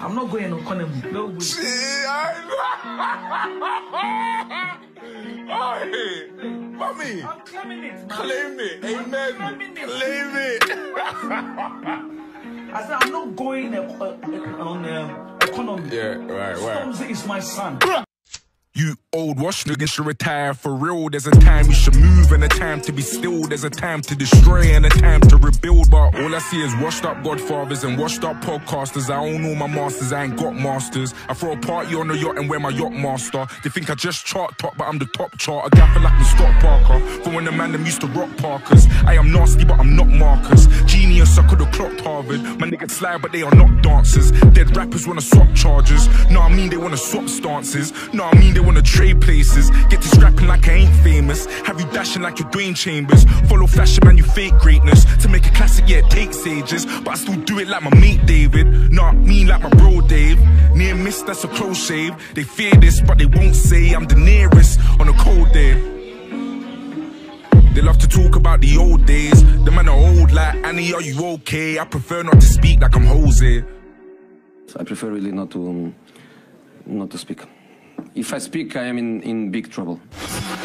I'm not going economy. No way. Hey, mommy. I'm claiming it, man. Claim it. Amen. Claim it. I said I'm not going on economy. Yeah, right. Stormzy is my son. You old wash niggas should retire for real. There's a time you should move and a time to be still. There's a time to destroy and a time to rebuild. But all I see is washed up godfathers and washed up podcasters. I own all my masters, I ain't got masters. I throw a party on the yacht and wear my yacht master. They think I just chart top, but I'm the top chart. A gaffer like me Scott Parker. For when the man them used to rock Parkers. I am nasty, but I'm not Marcus. Genius, I could've clocked Harvard. My niggas slide, but they are not dancers. Dead rappers wanna swap charges. No, I mean they wanna swap stances. No, I mean they wanna trade places. Get to scrapping like I ain't famous. Have you dashing like you're Dwayne Chambers. Follow fashion, man, you fake greatness. To make a classic, yeah, it takes ages. But I still do it like my mate David. Not me like my bro Dave. Near miss, that's a close shave. They fear this, but they won't say I'm the nearest on a cold day. They love to talk about the old days. The man are old like Annie, are you okay? I prefer not to speak like I'm Jose. I prefer really not to speak. If I speak, I am in big trouble.